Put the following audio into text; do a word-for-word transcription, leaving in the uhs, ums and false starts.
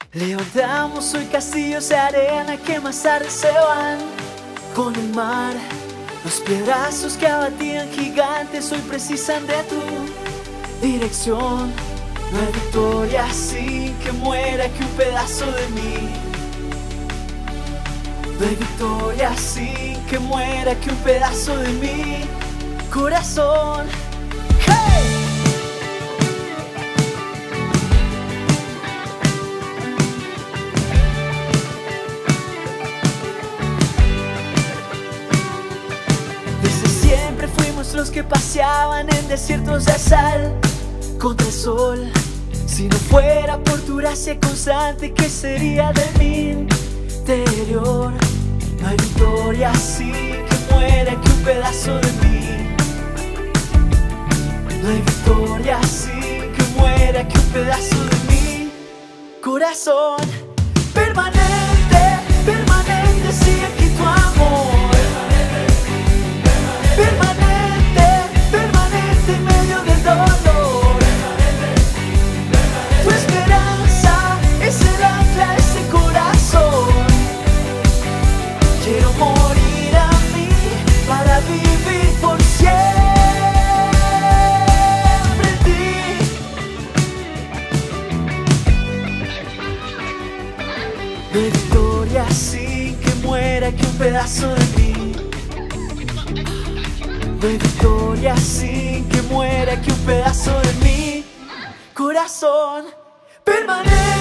Levantamos hoy castillos de arena que más tarde se van con el mar. Los piedrazos que abatían gigantes hoy precisan de tu dirección. No hay victoria sin que muera que un pedazo de mí. No hay victoria sin que muera que un pedazo de mi corazón. ¡Hey! Los que paseaban en desiertos de sal contra el sol. Si no fuera por tu gracia constante, ¿qué sería de mi interior? No hay victoria así que muera que un pedazo de mí. No hay victoria así que muera que un pedazo de mi corazón. Permanente, permanente sigue aquí tu amor. Permanente. No hay victoria sin que muera que un pedazo de mí. No hay victoria sin que muera que un pedazo de mi corazón. Permanece.